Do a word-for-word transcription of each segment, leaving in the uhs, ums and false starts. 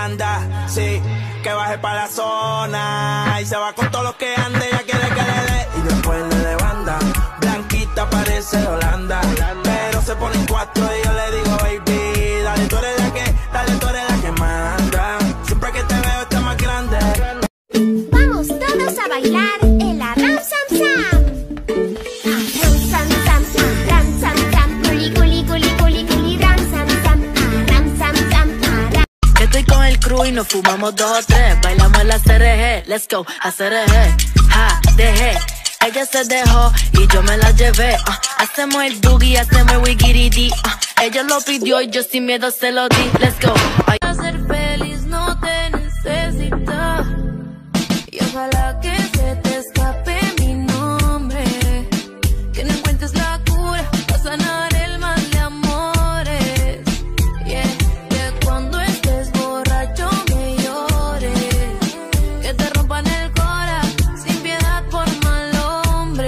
manda, sí, que baje para la zona. Y se va con todos los que ande, ella quiere que le dé. Y después le de banda, blanquita parece Holanda. Pero se pone en cuatro y yo le digo, baby, dale, tú eres la que, dale, tú eres la que manda. Siempre que te veo está más grande. Vamos todos a bailar el Aram Sam Sam. Aram Sam Sam, Aram Sam Sam, culi culi culi culi culi Ram Sam Sam, Aram Sam Sam, Aram. Estoy con el crew y nos fumamos dos o tres. Bailamos la C R G, let's go, a C R G. Ja, dejé, ella se dejó y yo me la llevé. uh, Hacemos el boogie, hacemos el wigiridi. uh, Ella lo pidió y yo sin miedo se lo di, let's go. Ay, a ser feliz no te necesita. Y ojalá que se te escape mi nombre, que no encuentres la cura para sanar el mal de amores. Yeah, que cuando estés borracho me llores, que te rompan el cora sin piedad por mal hombre.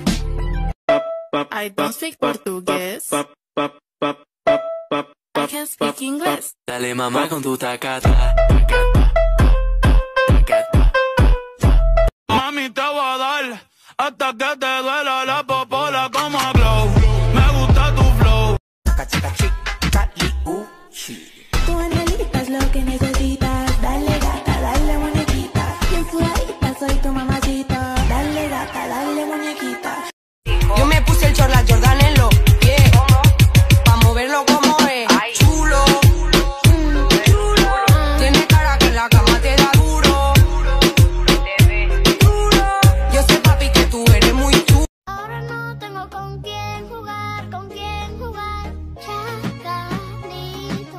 I don't speak portugués, I can speak English. Dale mamá con tu tacata. Mami, te voy a dar hasta que te duela la popola como glow. Me gusta tu flow. Tú en realidad es lo que necesitas. Dale gata, dale muñequita. Bien sudadita, soy tu mamacita. Dale gata, dale muñequita. Yo me puse el short, la Jordan en los pies, pa' moverlo como es. Chulo, chulo. Tiene cara que en la cama te da duro. Yo sé, papi, que tú eres muy chulo. Ahora no tengo con quién jugar, con quién jugar. Chacanito,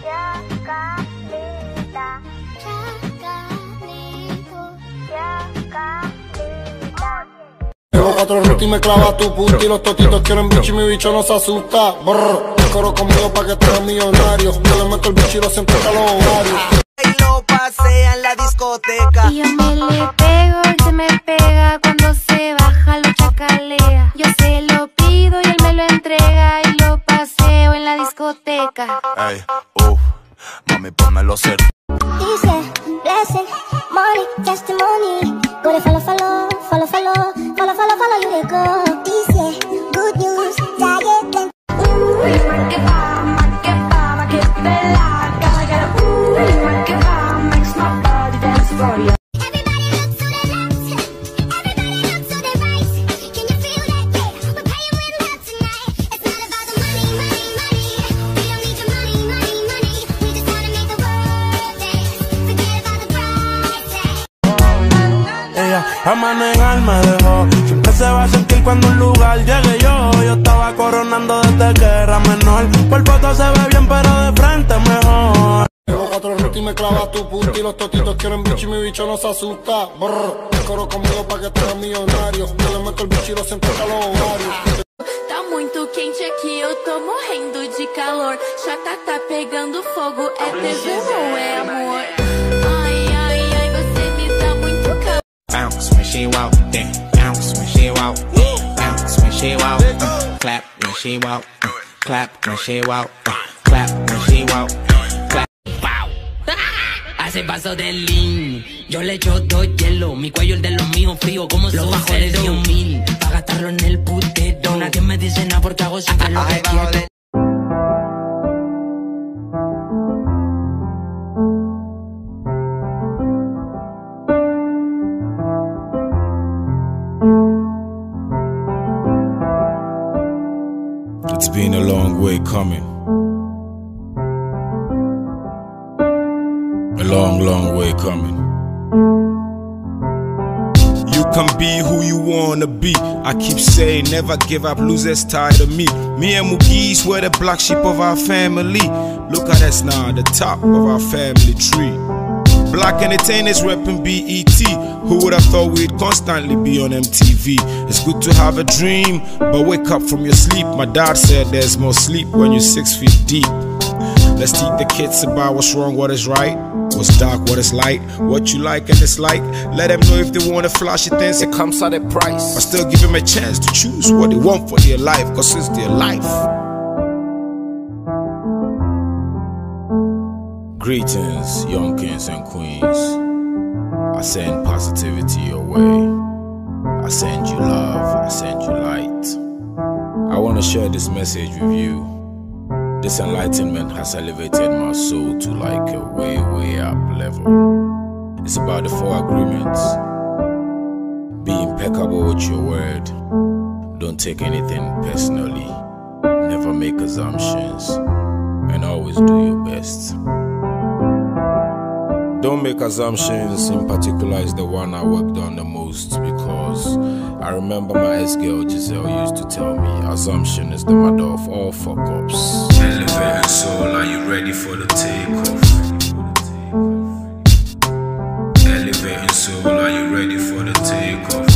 chacanita, chacanito, chacanita. Llevo cuatro rutas y me clava tu punta. Y los totitos quieren bicho y mi bicho no se asusta. Brr, coro conmigo pa' que te hagas millonario. Yo le meto el bicho y lo siento a los ovarios. Y lo pasea en la discoteca. Y yo me le pego, él se me pega. Cuando se baja lo chacalea. Yo se lo pido y él me lo entrega. Y lo paseo en la discoteca. Ey, uff, mami, pónmelo cerca. Dice, blessing, money, testimony. Go to follow, follow, follow, follow, follow, follow, follow, you go. Dice, good news, target them. Uy, ma que va, ma que va, ma que bella. Gotta get a ooh, ma que va, makes my body dance for you. Everybody look to the left, everybody look to the right. Can you feel that beat? We're playing with love tonight. It's not about the money, money, money. We don't need your money, money, money. We just wanna make the world dance. Forget about the price tag. Ella a manejar me dejó. Siempre se va a sentir cuando un lugar llegue yo. Yo estaba coronando desde que era menor. Por foto se ve bien pero de frente mejor. Llevo cuatro rutas y me clava tu punta. Y los totitos quieren bicho y mi bicho no se asusta. Brr, coro conmigo pa' que te hagas millonario. Yo le meto el bicho y lo siento a los ovarios. Tá muito quente aqui, eu tô morrendo de calor. Já tá, tá pegando fogo, é tesão ou é amor? Ai, ai, ai, você me dá muito calor. Bounce when she walk, then bounce when she walk, bounce when she walk, uh, clap when she walk, uh, clap when she walk, uh, clap when she walk, clap. Wow. Hace paso del lean. Yo le echo dos hielo. Mi cuello el de los míos frío como los bajo de diez mil. Pa' gastarlo en el putero. Nadie me dice nada porque hago siempre lo que quiero. It's been a long way coming. A long, long way coming. You can be who you wanna be. I keep saying never give up, losers tired of me. Me and Mugis were the black sheep of our family. Look at us now, the top of our family tree. Black entertainers repping B E T. Who would have thought we'd constantly be on M T V? It's good to have a dream, but wake up from your sleep. My dad said there's more sleep when you're six feet deep. Let's teach the kids about what's wrong, what is right, what's dark, what is light, what you like and dislike. Let them know if they want to flashy things, it comes at a price. But still give them a chance to choose what they want for their life, cause it's their life. Greetings, young kings and queens. I send positivity your way. I send you love, I send you light. I want to share this message with you. This enlightenment has elevated my soul to like a way, way up level. It's about the four agreements. Be impeccable with your word. Don't take anything personally. Never make assumptions. And always do your best. Don't make assumptions, in particular is the one I worked on the most, because I remember my ex-girl Giselle used to tell me, assumption is the mother of all fuck-ups. Elevating soul, are you ready for the takeoff? Elevating soul, are you ready for the takeoff?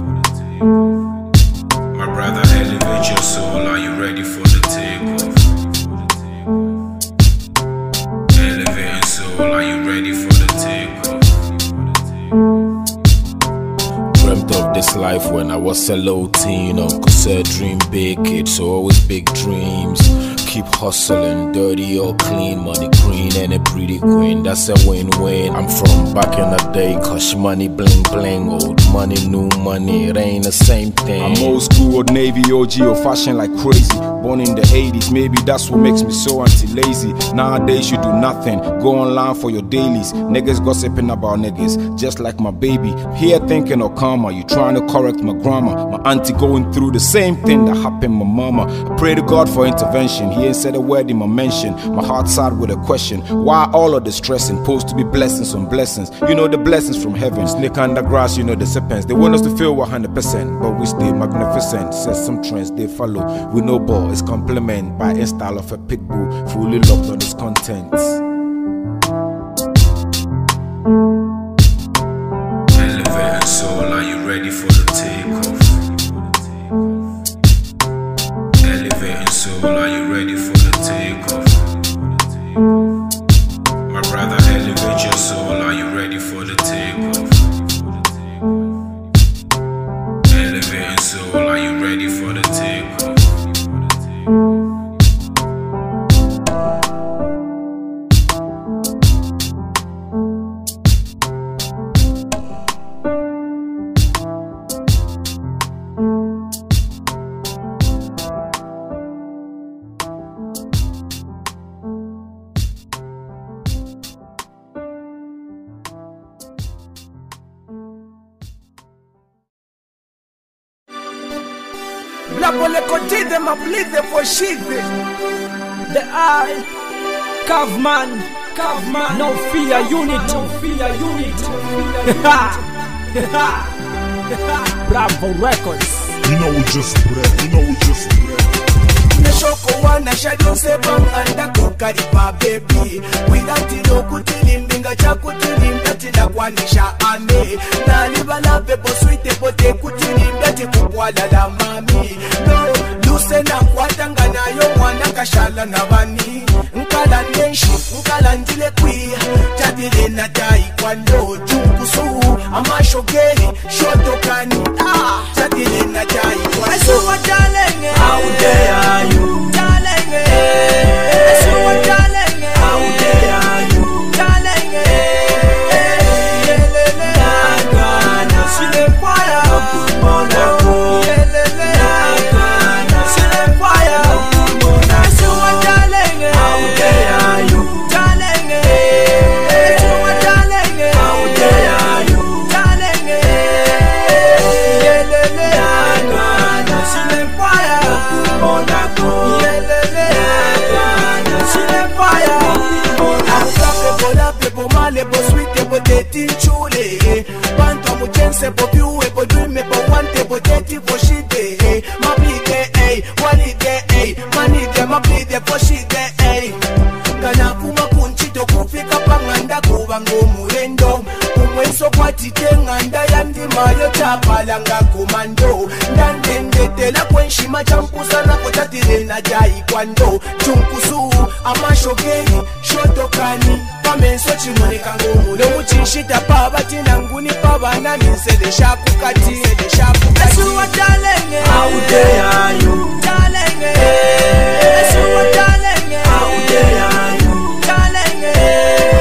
My brother, elevate your soul, are you ready for the takeoff? Elevating soul, are you ready for the takeoff? Dreamt of this life when I was a low teen. Uncle said dream big, kids, so always big dreams. Keep hustling, dirty or clean, money green and a pretty queen, that's a win-win. I'm from back in the day, cause money bling bling, old money, new money, it ain't the same thing. I'm old school, old Navy, O G, or fashion like crazy. Born in the eighties, maybe that's what makes me so anti-lazy. Nowadays you do nothing, go online for your dailies. Niggas gossiping about niggas, just like my baby. Here thinking of karma, you trying to correct my grammar. My auntie going through the same thing that happened my mama. I pray to God for intervention, he ain't said a word in my mention. My heart sad with a question, why all of the stressing? Supposed to be blessings on blessings, you know the blessings from heaven. Snake under grass, you know the serpents. They want us to feel one hundred percent, but we stay magnificent. Says some trends they follow, we no ball, it's compliment by install of a pit bull, fully locked on its contents. Elevating soul, are you ready for the takeoff? Elevating soul, are you ready for the takeoff? My brother, elevate your soul, are you ready for the takeoff? Elevating soul, are you ready for the takeoff? La polekotide maplide foshide. The eye, Cavman, Cavman, no fear unit, no fear unit. Bravo Records. You know we just bread, you know we just bread. Neshoko wana shadow sebang anda kokaripa baby. Without no kutilim binga cha kutilim dati la kwanisha ame. Na libala pepo sweet pote kutilim dati kupwala la mami. No, luse na kwatanga na yo mwana kashala na bani. Nkala nenshi, nkala ndile kwia. Jadile na dai kwando junkusu. Amashogeri, shotokani. Ah, jadile na dai kwando. Esuwa jalenge. How dare you? Jalenge. Esuwa jalenge. How dare you? Jalenge. Yelele. Nagana. Sile fire. Monaco. Yelele. Nagana. Sile fire. Monaco. Esuwa jalenge. How dare you? Jalenge. Esuwa jalenge. How dare you? Jalenge. Yelele. Nagana. Sile fire. Monaco. Yelele. Nagana. Sile fire. Monaco. Bola pepo male bo sweet bo teti chule. Banto mujense bo piue bo dream bo wante bo teti bo shide. Mablide eh, walide eh, manide mablide bo shide eh. Kana kuma kunchito kufika panganda kuba ngomurendo. Umweso kwatite nganda yandi mayo tapalanga komando. Ndandendetela kwenshima champusana kotatile na jai kwando. Chunkusu amashogeri shotokani. Pamenso chimoneka ngomule muchinshita pabati nanguni pabana minsele shaku kati ele shaku kati. Esuwa jalenge. How dare you? Jalenge. Esuwa jalenge. How dare you? Jalenge.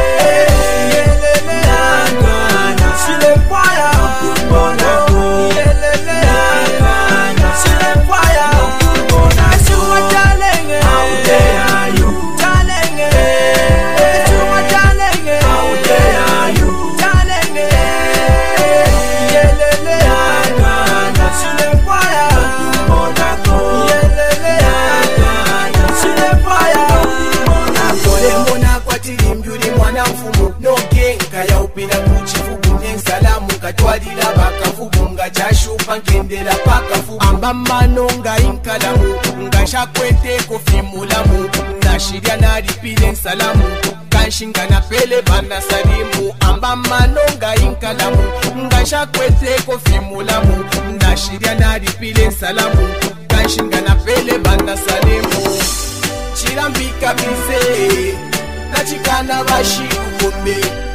ndera paka fubu amba mano nga inkalamu nga shakwete kufimulamu na shiria na ripile nsalamu kanshinga na pele bana salimu amba mano nga inkalamu nga shakwete kufimulamu na shiria na ripile nsalamu kanshinga na pele bana salimu chirambika bize na chikana bashi kumbe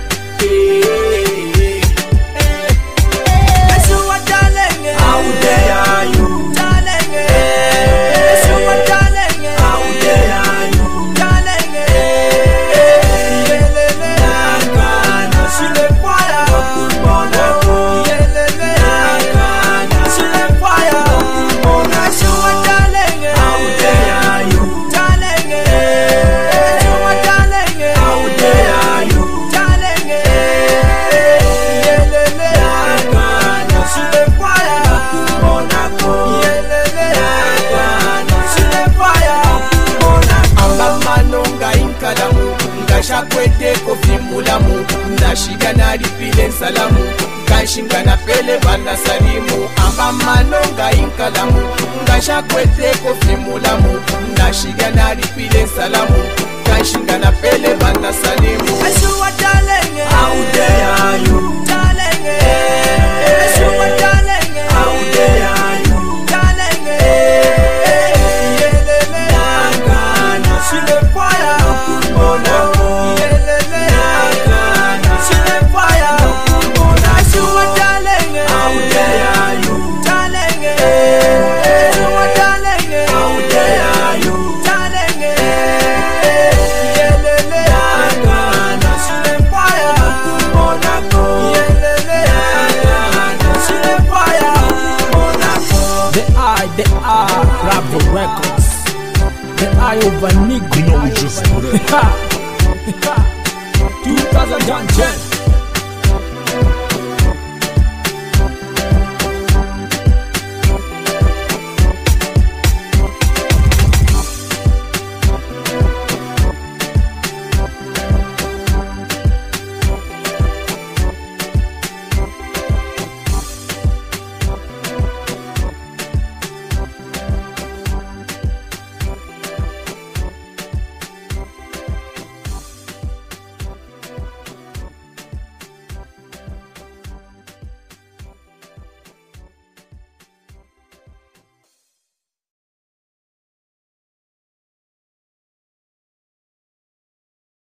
how dare you, darling? So what, darling? How dare you, darling? Nakana, sur le fire, mon amour. Nakana, sur le fire, mon amour. So what, darling? How dare you, darling? So what, darling? How dare you, darling? Nakana, sur le shakwete kofimulamu ndashiga na ripile nsalamu kanshinga na pele bana salimu amba manonga inkalamu ngashakwete kofimulamu ndashiga na ripile nsalamu kanshinga na pele bana salimu Asuwa darling, how dare you, darling? Asuwa darling, how dare you, darling? Nakana, sur le fire, mon amour. They are Bravo Records. The eye over Nick. You know we just two thousand ten